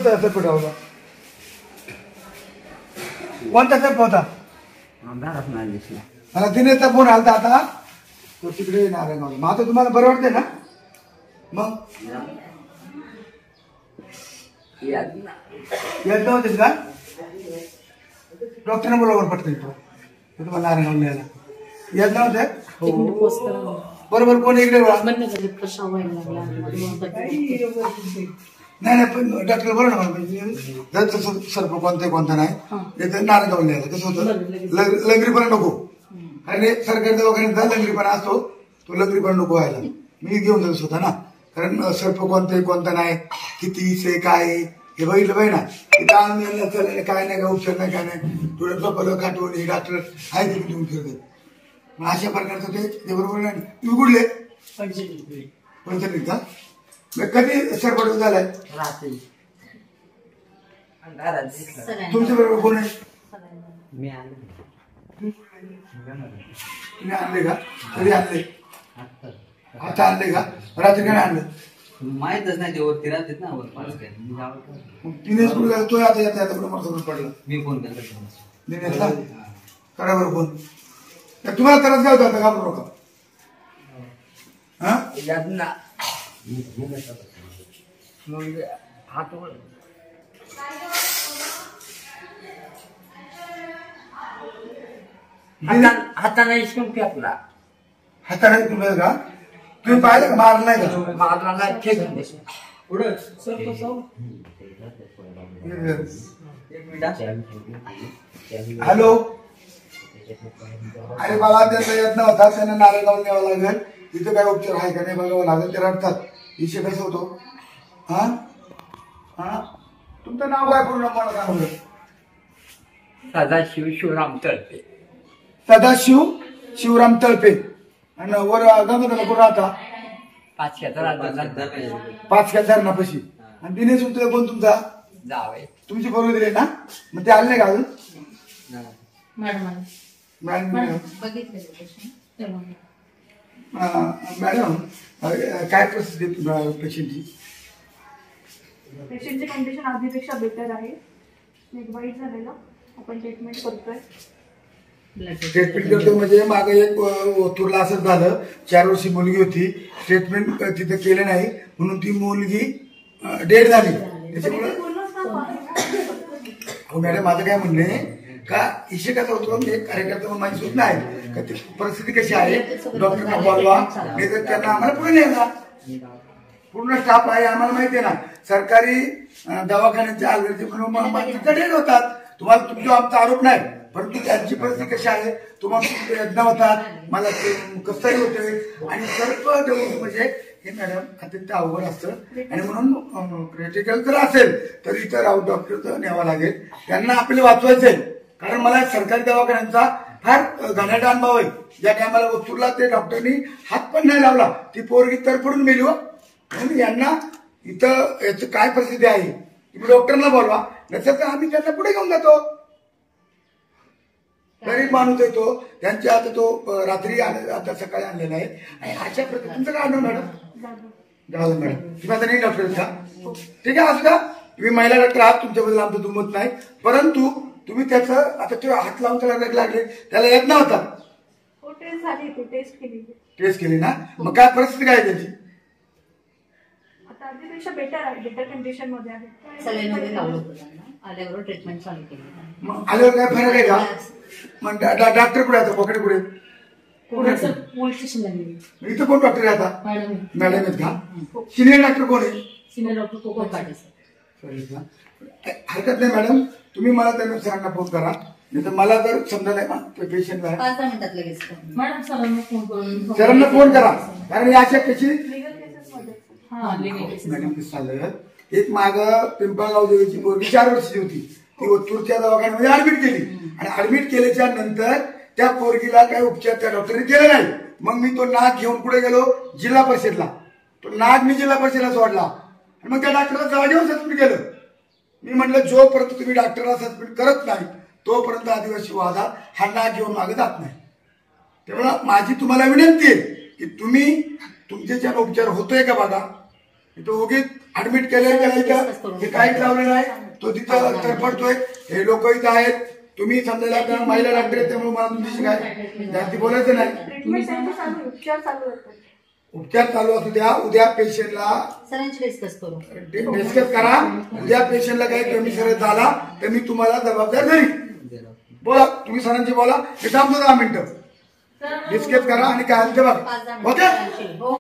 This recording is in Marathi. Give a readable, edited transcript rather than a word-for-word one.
कोणता सर्प होता? कोणता सर्प होता? मला दिनेशचा फोन आलता आता, तो तिकडे नारायणगावला. मग आता तुम्हाला बरं वाटतंय ना? मग येत नव्हतेच का? डॉक्टरने बरोबर पटकन येतो तुम्हाला नारायणगावला न्यायला. येत नव्हते? बरोबर. कोण इकडे नाही पण डॉक्टर बरोबर ना, तसं सर्प कोणता नाही नारायणगावला न्यायला. कसं होतं, लंगरीपणा नको. आणि सरकारी दवाखान्यात लंगरीपणा असतो, तो लंगरीपणा नको व्हायला. मी घेऊन जातो स्वतः ना, कारण सर्प कोणता नाही, किती से काय हे बघितलं पाहिजे ना. तिथं काय नाही, का उपचार नाही, काय नाही, तुला झोपलं काटवून हे डॉक्टर आहे ते तुम्ही फिरते. मग अशा प्रकारचं ते बरोबर नाही. तुम्ही कुठले? पंचवीस का? कधी सर्प झालाय तुमच्या बरोबर? कोण आहे? तुम्ही आणले का? कधी आणले? आता आणले का? रात्री काय आणलं? माहितच नाही, ते वरती राहतात ना. दिनेश कुठे गेला? तो आता येता येता मला पडला. मी फोन केला दिनेशला. करा बरं फोन. तुम्हाला त्रास काय होता? घाबरू नका. हाताने इसकून फेकला. हाताने तुम्ही का? तुम्ही पाहिलं का? मारलं नाही का? मारला नाही, फेकून हॅलो. अरे बाबा, त्याचा यत्न होता, त्यांना नारायणगाव न्यावं लागेल. तिथे काय उपचार आहे का नाही बघावं लागेल. ते रडतात. विषय कसं होतो? हा हा, तुमचं नाव काय पूर्ण मला सांगू? सदाशिव शिवराम तळपे. सदाशिव शिवराम तळपे. आणि वर गंगाधरला कोण राहता? पाचक्या धरणापाशी. आणि दिनेश उतरे कोण तुमचा? जावे. तुमची बरोबर दिले ना? मग ते आले नाही का अजून? मॅडम काय परिस्थिती पेशंटची? पेशंटची कंडिशन आधीपेक्षा बेटर आहे. एक वाईट झालेलं, आपण ट्रीटमेंट करतोय. ट्रीटमेंट करतो म्हणजे मागे एक ओतूरला असंच झालं. 4 वर्षी मुलगी होती, ट्रीटमेंट तिथे केलं नाही म्हणून ती मुलगी डेड झाली. त्याच्यामुळे हो मॅडम, माझं काय म्हणणे का इशे कसा होतो, मी एक कार्यकर्ता म्हणून माझी सूचना आहे का परिस्थिती कशी आहे डॉक्टरना बोलवा, नाही तर त्यांना आम्हाला पुढे न्यायला. पूर्ण स्टाफ आहे, आम्हाला माहिती आहे ना. सरकारी दवाखान्याच्या अलगर्जी म्हणून डेड होतात. तुम्हाला तुमचा आमचा आरोप नाही, परंतु त्यांची परिस्थिती कशी आहे, तुम्हाला यज्ञ होतात, मला कसंही होते आणि सर्व म्हणजे हे मॅडम अत्यंत अवघड असतं. आणि म्हणून क्रिटिकल जर असेल तर इतर आउट डॉक्टर न्यावं लागेल. त्यांना आपले वाचवायचे, कारण मला सरकारी दवाखान्यांचा फार घाणेरडा अनुभव आहे. ज्या टायमाला वस्तूला ते डॉक्टरनी हात पण नाही लावला, ती पोरगी तर पडून गेली हो. म्हणून यांना इथं याची काय परिस्थिती आहे तुम्ही डॉक्टरला बोलवा, नसेल तर आम्ही त्यांना पुढे घेऊन जातो. गरीब माणूस येतो, त्यांच्या आता तो रात्री आता सकाळी आणलेला आहे. आणि अशा प्रकारे तुमचं काय आणलं मॅडम? जाधव मॅडम. तुम्ही आता नाही डॉक्टर का? ठीक आहे, असू का? तुम्ही महिला डॉक्टर आहात, तुमच्याबद्दल आमचं दुमत नाही. परंतु तुम्ही त्याचं आता ते हात लावून त्याला रग लागले, त्याला येत नव्हता. टेस्ट केली ना? मग काय परिस्थिती काय त्याची? आधीपेक्षा बेटर आहे, बेटर कंडिशन मध्ये आहे. आल्यावर ट्रीटमेंट चालू केली. आल्यावर काय फरक आहे का? मग डॉक्टर कुठे आहे? पकडे कुठे? पोलीस स्टेशनला गेले. इथं कोण डॉक्टर आहे आता? मॅडम आहेत का? सिनियर डॉक्टर कोण आहे? Senior doctor Konkan Patil sir. हरकत नाही मॅडम, तुम्ही मला त्यांना सरांना फोन करा. नाही तर मला जर समजा नाही पेशंट आहे 5-10 मिनिटात लगेच मॅडम सरांना फोन करून सरांना फोन करा. कारण अशा कशी मॅडम झालं, एक माग पिंपळगाव देवीची मुलगी 4 वर्षाची होती, ती ओतूरच्या दवाखान्यामध्ये ऍडमिट केली. आणि ऍडमिट केल्याच्या नंतर त्या पोरगीला काही उपचार त्या डॉक्टरने केले नाही. मग मी तो नाग घेऊन पुढे गेलो जिल्हा परिषदला. तो नाग मी जिल्हा परिषदला सोडला आणि मग त्या डॉक्टरला जागेवर सस्पेंड केलं. मी म्हटलं जोपर्यंत तुम्ही डॉक्टरला सस्पेंड करत नाही तोपर्यंत आदिवासी वादा हा नाग घेऊन मागे जात नाही. त्यामुळे माझी तुम्हाला विनंती आहे की तुम्ही तुमचे उपचार होतोय का बघा. इथं उगीच ऍडमिट केलं हे काहीच लावलं नाही. तो तिथं तरफडतोय. हे लोक इथं आहेत. तुम्ही समजायला कारण महिला डॉक्टर आहेत त्यामुळे मला तुमच्याशी काय जास्ती बोलायचं नाही. ट्रीटमेंट त्यांची चालू आहे, उपचार चालू आहेत. उपचार चालू असू द्या. उद्या पेशंटला सरांची डिस्कस करू. डिस्कस करा. उद्या पेशंटला काही कमी सरळ झाला तर मी तुम्हाला जबाबदार धरीन. बोला तुम्ही सरांची बोला. हे थांबतो 10 मिनिटं डिस्कस करा आणि काय बघा. ओके.